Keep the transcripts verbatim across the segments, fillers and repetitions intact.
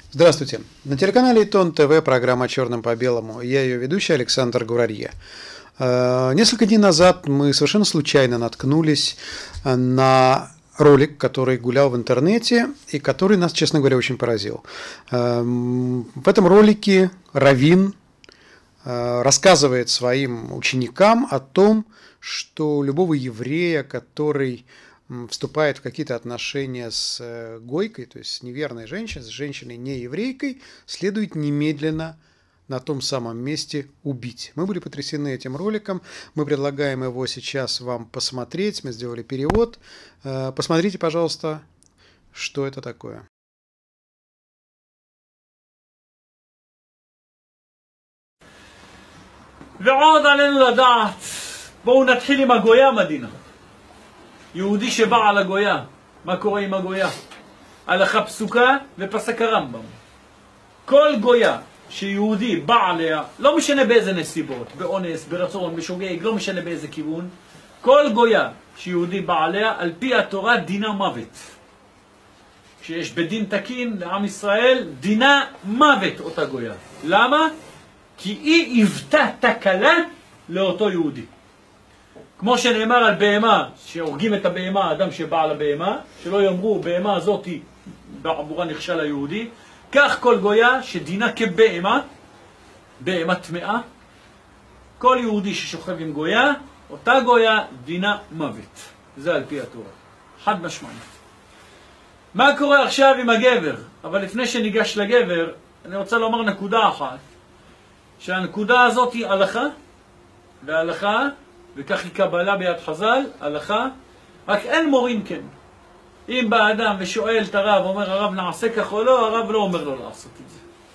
Здравствуйте. На телеканале Итон ТВ программа «Черным по белому». Я ее ведущий Александр Гурарье. Несколько дней назад мы совершенно случайно наткнулись на ролик, который гулял в интернете и который нас, честно говоря, очень поразил. В этом ролике раввин рассказывает своим ученикам о том, что у любого еврея, который вступает в какие-то отношения с гойкой, то есть с неверной женщиной, с женщиной не еврейкой, следует немедленно на том самом месте убить. Мы были потрясены этим роликом, мы предлагаем его сейчас вам посмотреть, мы сделали перевод. Посмотрите, пожалуйста, что это такое. ועוד עלינו לדעת, בואו נתחיל עם הגויה מדינה. יהודי שבא על הגויה, מה קורה עם הגויה? הלכה פסוקה ופסק הרמב"ם. כל גויה שיהודי בא עליה, לא משנה באיזה נסיבות, באונס, ברצון, בשוגג, לא משנה באיזה כיוון, כל גויה שיהודי בא עליה, על פי התורה דינה מוות. כשיש בדין תקין לעם ישראל, דינה מוות אותה גויה. למה? כי היא היוותה תקלה לאותו יהודי. כמו שנאמר על בהמה, שהורגים את הבהמה, האדם שבא על הבהמה, שלא יאמרו, בהמה הזאת היא בעבורה נכשל היהודי, כך כל גויה שדינה כבהמה, בהמה טמאה, כל יהודי ששוכב עם גויה, אותה גויה דינה מוות. זה על פי התורה. חד משמעית. מה קורה עכשיו עם הגבר? אבל לפני שניגש לגבר, אני רוצה לומר נקודה אחת, שהנקודה הזאת היא הלכה, וההלכה, וכך היא קבלה ביד חז"ל, הלכה, רק אין מורים כן. אם בא אדם ושואל את הרב, אומר הרב נעשה כך או לא, הרב לא אומר לו לעשות את זה.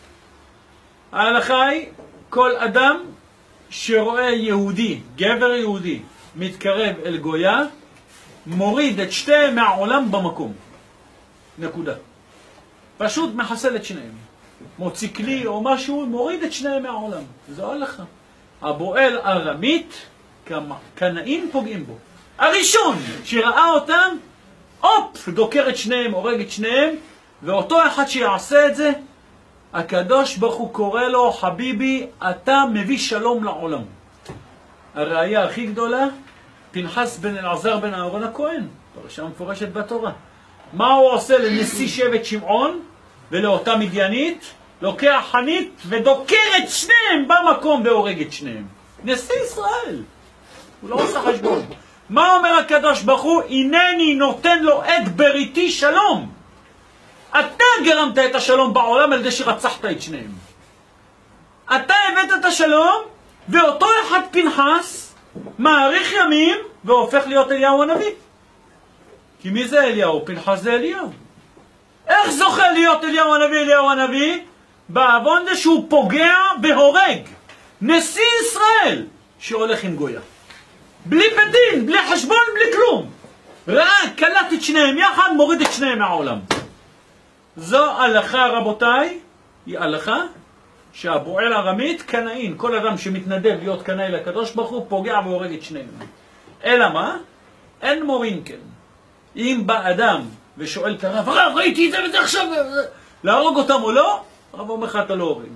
ההלכה היא, כל אדם שרואה יהודי, גבר יהודי, מתקרב אל גויה, מוריד את שתיהם מהעולם במקום. נקודה. פשוט מחסל את שניהם. מוציא כלי או משהו, מוריד את שניהם מהעולם. זו הלכה. הבועל ארמית, קנאים פוגעים בו. הראשון שראה אותם, אופ, דוקר את שניהם, הורג את שניהם, ואותו אחד שיעשה את זה, הקדוש ברוך הוא קורא לו, חביבי, אתה מביא שלום לעולם. הראיה הכי גדולה, פנחס בן אלעזר בן אהרון הכהן, פרשה מפורשת בתורה. מה הוא עושה לנשיא שבט שמעון ולאותה מדיינית? לוקח חנית ודוקר את שניהם במקום והורג את שניהם. נשיא ישראל. הוא לא עושה חשבון. מה אומר הקדוש ברוך הוא? הנני נותן לו את בריתי שלום. אתה גרמת את השלום בעולם על ידי שרצחת את שניהם. אתה הבאת את השלום, ואותו אחד פנחס מאריך ימים והופך להיות אליהו הנביא. כי מי זה אליהו? פנחס זה אליהו. איך זוכה להיות אליהו הנביא? אליהו הנביא בעוון זה שהוא פוגע והורג נשיא ישראל שהולך עם גויה, בלי בדין, בלי חשבון, בלי כלום. ראה, קלט את שניהם יחד, מוריד את שניהם מהעולם. זו הלכה, רבותיי, היא הלכה שהבועל ארמית קנאין, כל אדם שמתנדב להיות קנאי לקדוש ברוך הוא פוגע והורג את שניהם. אלא מה? אין מורין כן. אם בא אדם ושואל את הרב, הרב ראיתי את זה וזה עכשיו, להרוג אותם או לא? הרב אומר לך אתה לא הורג.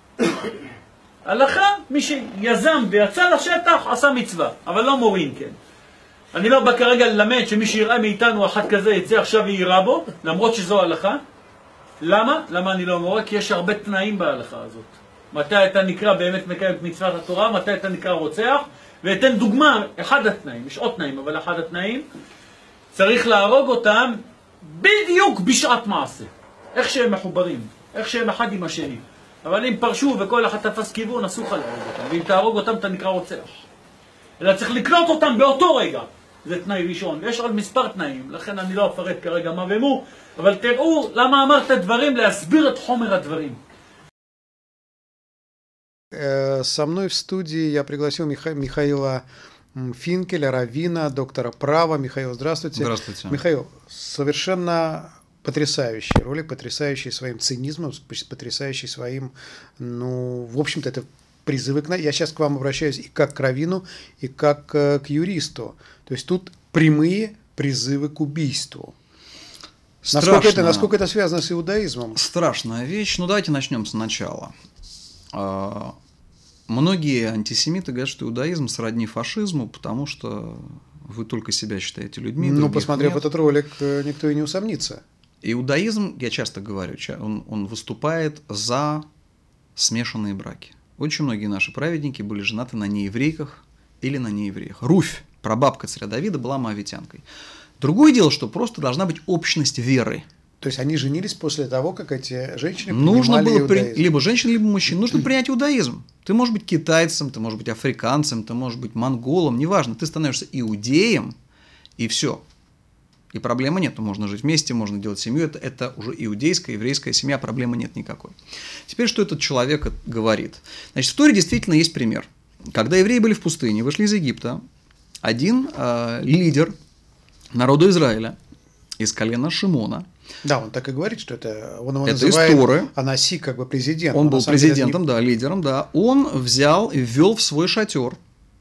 הלכה, מי שיזם ויצא לשטח עשה מצווה, אבל לא מורין כן. אני לא בא כרגע ללמד שמי שיראה מאיתנו אחד כזה יצא עכשיו ויירה בו, למרות שזו הלכה. למה? למה אני לא מורה? כי יש הרבה תנאים בהלכה הזאת. מתי אתה נקרא באמת מקיים את מצוות התורה, מתי אתה נקרא רוצח, ואתן דוגמה, אחד התנאים, יש עוד תנאים, אבל אחד התנאים, צריך להרוג אותם בדיוק בשעת מעשה. איך שהם מחוברים, איך שהם אחד עם השני. אבל אם פרשו וכל אחד תפס כיוון, אסור להרוג אותם. ואם תהרוג אותם, אתה נקרא רוצח. אלא צריך לקנות אותם באותו רגע. זה תנאי ראשון. ויש עוד מספר תנאים, לכן אני לא אפרט כרגע מה ומו, אבל תראו למה אמרת דברים, להסביר את חומר הדברים. Со мной в студии я пригласил Миха... Михаила Финкеля, раввина, доктора права. Михаил, здравствуйте. Здравствуйте. Михаил, совершенно потрясающий ролик, потрясающий своим цинизмом, потрясающий своим, ну, в общем-то, это призывы к... Я сейчас к вам обращаюсь и как к раввину, и как к юристу. То есть тут прямые призывы к убийству. Насколько это, насколько это связано с иудаизмом? Страшная вещь. Ну, давайте начнем сначала. Многие антисемиты говорят, что иудаизм сродни фашизму, потому что вы только себя считаете людьми. Ну, посмотрев нет. этот ролик, никто и не усомнится. Иудаизм, я часто говорю, он, он выступает за смешанные браки. Очень многие наши праведники были женаты на нееврейках или на неевреях. Руфь, прабабка царя Давида, была моавитянкой. Другое дело, что просто должна быть общность веры. То есть они женились после того, как эти женщины нужно было иудаизм. При... либо женщин, либо мужчин. Нужно принять иудаизм. Ты можешь быть китайцем, ты можешь быть африканцем, ты можешь быть монголом, неважно. Ты становишься иудеем, и все. И проблемы нет. Можно жить вместе, можно делать семью. Это, это уже иудейская, еврейская семья, проблемы нет никакой. Теперь, что этот человек говорит? Значит, в Торе действительно есть пример. Когда евреи были в пустыне, вышли из Египта, один э, лидер народа Израиля из колена Шимона. Да, он так и говорит, что это он его это называет Торы. Анаси как бы президент. Он был президентом, не... да, лидером, да. Он взял и ввел в свой шатер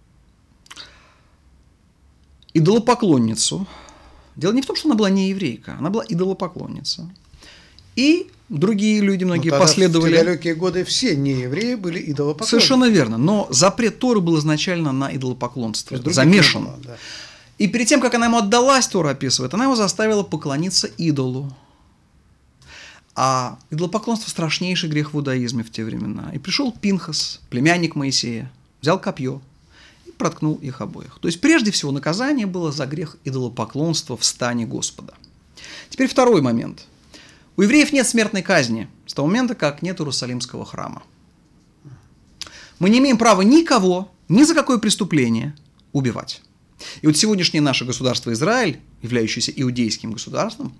идолопоклонницу. Дело не в том, что она была не еврейка, она была идолопоклонница. И другие люди, многие ну, последовали. В те далекие годы все неевреи были идолопоклонники. Совершенно верно. Но запрет Торы был изначально на идолопоклонство. Замешан. Было, да. И перед тем, как она ему отдалась, Тора описывает, она его заставила поклониться идолу. А идолопоклонство – страшнейший грех в иудаизме в те времена. И пришел Пинхас, племянник Моисея, взял копье и проткнул их обоих. То есть, прежде всего, наказание было за грех идолопоклонства в стане Господа. Теперь второй момент. У евреев нет смертной казни с того момента, как нет Иерусалимского храма. Мы не имеем права никого, ни за какое преступление убивать. И вот сегодняшнее наше государство Израиль, являющееся иудейским государством,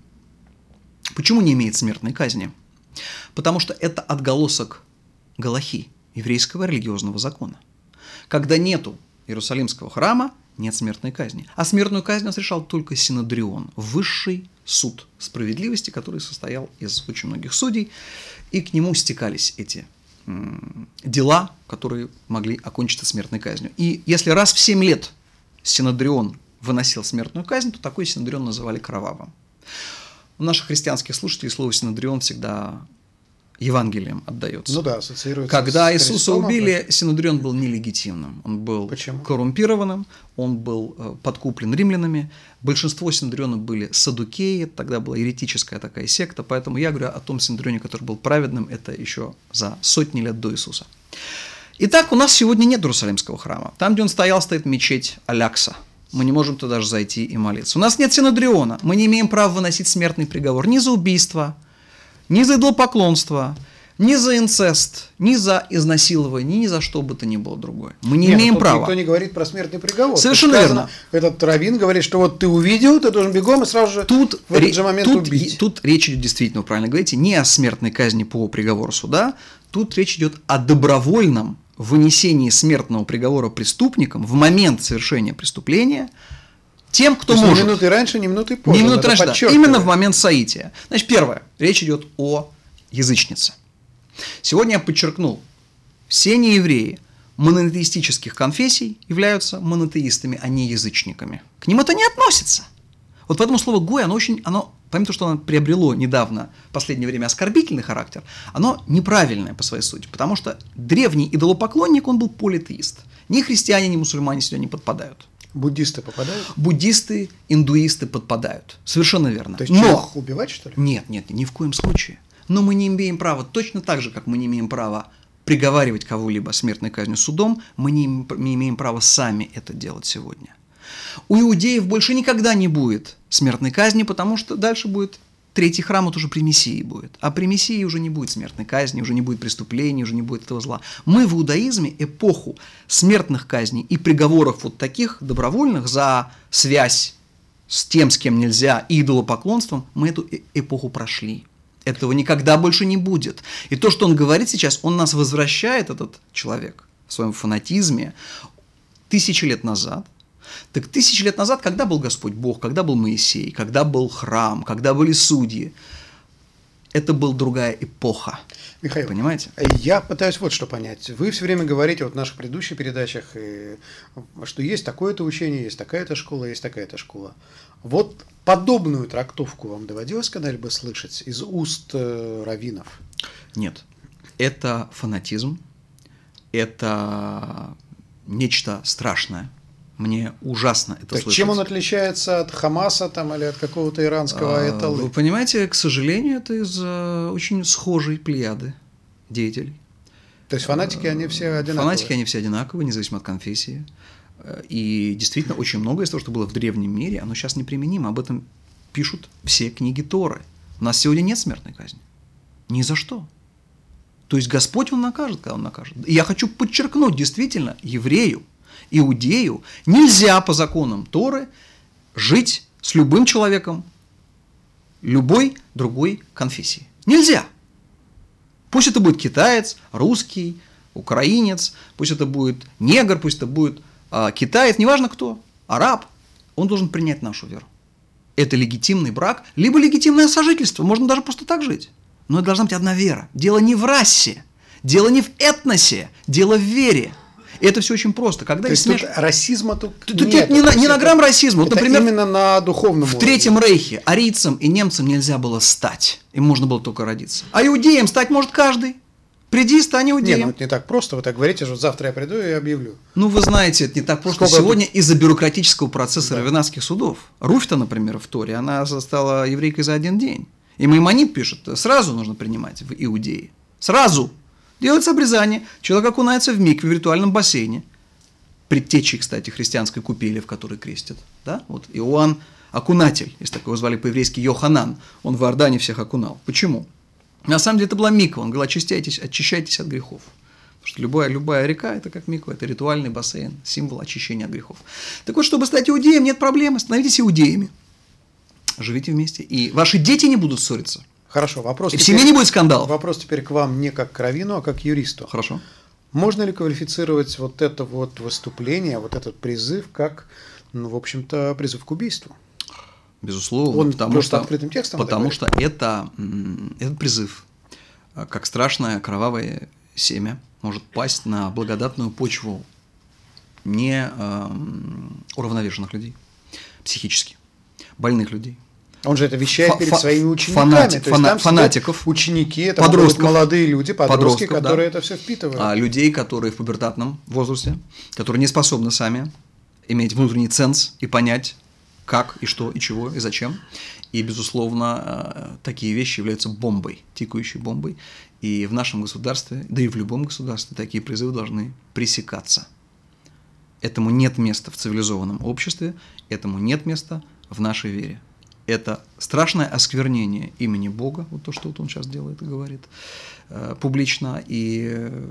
почему не имеет смертной казни? Потому что это отголосок галахи, еврейского религиозного закона. Когда нету Иерусалимского храма, нет смертной казни. А смертную казнь разрешал только Синедрион, высший суд справедливости, который состоял из очень многих судей, и к нему стекались эти м, дела, которые могли окончиться смертной казнью. И если раз в семь лет Синедрион выносил смертную казнь, то такой Синедрион называли кровавым. У наших христианских слушателей слово Синедрион всегда Евангелием отдается. Ну да, ассоциируется Когда с Иисуса Христом, убили, Синедрион был нелегитимным. Он был Почему? коррумпированным, он был подкуплен римлянами. Большинство Синедриона были саддукеи, тогда была еретическая такая секта, поэтому я говорю о том Синедрионе, который был праведным, это еще за сотни лет до Иисуса. Итак, у нас сегодня нет Иерусалимского храма. Там, где он стоял, стоит мечеть Алякса. Мы не можем туда даже зайти и молиться. У нас нет Синедриона. Мы не имеем права выносить смертный приговор ни за убийство, ни за идолопоклонство, ни за инцест, ни за изнасилование, ни за что бы то ни было другое. Мы не нет, имеем права. Никто не говорит про смертный приговор. Совершенно сказано, верно. Этот раввин говорит, что вот ты увидел, ты должен бегом и сразу же тут, в этот же момент тут, убить. Тут речь идет, действительно, вы правильно говорите, не о смертной казни по приговору суда, тут речь идет о добровольном вынесении смертного приговора преступникам в момент совершения преступления тем, кто То может. Ни минуты раньше, ни минуты позже. Ни минуты раньше, да. Именно в момент соития. Значит, первое. Речь идет о язычнице. Сегодня я подчеркнул, все неевреи монотеистических конфессий являются монотеистами, а не язычниками. К ним это не относится. Вот поэтому слово «гой», оно очень, оно, помимо того, что оно приобрело недавно, в последнее время, оскорбительный характер, оно неправильное по своей сути, потому что древний идолопоклонник, он был политеист. Ни христиане, ни мусульмане сюда не подпадают. Буддисты попадают? Буддисты, индуисты подпадают. Совершенно верно. То есть Но... их убивать, что ли? Нет, нет, ни в коем случае. Но мы не имеем права, точно так же, как мы не имеем права приговаривать кого-либо смертной казнью судом, мы не имеем права сами это делать сегодня. У иудеев больше никогда не будет смертной казни, потому что дальше будет третий храм, вот уже при Мессии будет. А при Мессии уже не будет смертной казни, уже не будет преступлений, уже не будет этого зла. Мы в иудаизме эпоху смертных казней и приговоров вот таких добровольных за связь с тем, с кем нельзя, и идолопоклонством, мы эту эпоху прошли. Этого никогда больше не будет. И то, что он говорит сейчас, он нас возвращает, этот человек, в своем фанатизме, тысячи лет назад. Так тысячи лет назад, когда был Господь Бог, когда был Моисей, когда был храм, когда были судьи, Это была другая эпоха. Михаил, понимаете? Я пытаюсь вот что понять. Вы все время говорите вот в наших предыдущих передачах, что есть такое-то учение, есть такая-то школа, есть такая-то школа. Вот подобную трактовку вам доводилось когда-либо слышать из уст э, раввинов? Нет. Это фанатизм, это нечто страшное. Мне ужасно это так слышать. Чем он отличается от Хамаса там, или от какого-то иранского аятоллы? Вы понимаете, к сожалению, это из uh, очень схожей плеяды деятелей. То есть фанатики, они все одинаковые? Фанатики, они все одинаковые, независимо от конфессии. И действительно, очень многое из того, что было в древнем мире, оно сейчас неприменимо. Об этом пишут все книги Торы. У нас сегодня нет смертной казни. Ни за что. То есть Господь, Он накажет, когда Он накажет. И я хочу подчеркнуть, действительно, еврею, иудею нельзя по законам Торы жить с любым человеком любой другой конфессии. Нельзя. Пусть это будет китаец, русский, украинец, пусть это будет негр, пусть это будет а, китаец, неважно кто, араб, он должен принять нашу веру. Это легитимный брак, либо легитимное сожительство, можно даже просто так жить. Но это должна быть одна вера. Дело не в расе, дело не в этносе, дело в вере. И это все очень просто. Когда То есть смеш... тут расизма тут, тут нет. нет ни, на, ни на грамм расизма. Это вот, например, именно на духовном в уровне. Третьем Рейхе арийцам и немцам нельзя было стать. Им можно было только родиться. А иудеям стать может каждый. Приди, стань иудеем. Не, ну это не так просто. Вы так говорите, что завтра я приду и объявлю. Ну, вы знаете, это не так просто. Сколько Сегодня тут... из-за бюрократического процесса да. раввинатских судов. Руфьта, например, в Торе, она стала еврейкой за один день. И Маймонид пишет, сразу нужно принимать в иудеи. Сразу. Делается обрезание. Человек окунается в микве, в ритуальном бассейне. Предтечей, кстати, христианской купели, в которой крестят. Да? Вот Иоанн Окунатель, если так его звали по-еврейски Йоханан, он в Иордане всех окунал. Почему? На самом деле это была миква, он говорил, очищайтесь, очищайтесь от грехов. Потому что любая, любая река – это как миква, это ритуальный бассейн, символ очищения от грехов. Так вот, чтобы стать иудеем, нет проблемы, становитесь иудеями. Живите вместе, и ваши дети не будут ссориться. Хорошо, вопрос И теперь, в семье не будет скандалов. Вопрос теперь к вам не как к раввину, а как к юристу. Хорошо. Можно ли квалифицировать вот это вот выступление, вот этот призыв, как, ну, в общем-то, призыв к убийству? Безусловно, Он потому что, открытым текстом потому что это, этот призыв, как страшное кровавое семя, может пасть на благодатную почву не э, уравновешенных людей, психически больных людей. Он же это вещает перед своими учениками. Фанати, то есть фана, там фанатиков, ученики, это подростков, молодые люди, подростки, подростков, которые да. это все впитывают. А людей, которые в пубертатном возрасте, которые не способны сами иметь внутренний ценз и понять, как и что, и чего, и зачем. И, безусловно, такие вещи являются бомбой, тикающей бомбой. И в нашем государстве, да и в любом государстве, такие призывы должны пресекаться. Этому нет места в цивилизованном обществе, этому нет места в нашей вере. Это страшное осквернение имени Бога, вот то, что вот он сейчас делает и говорит э, публично, и э,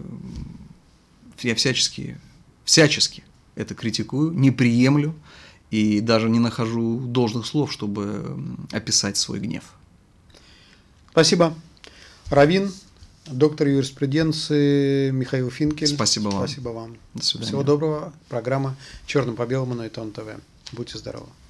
я всячески, всячески это критикую, не приемлю и даже не нахожу должных слов, чтобы описать свой гнев. Спасибо. Раввин, доктор юриспруденции Михаил Финкель. Спасибо вам. Спасибо вам. До свидания. Всего доброго. Программа «Черным по белому» на Итон ТВ. Будьте здоровы.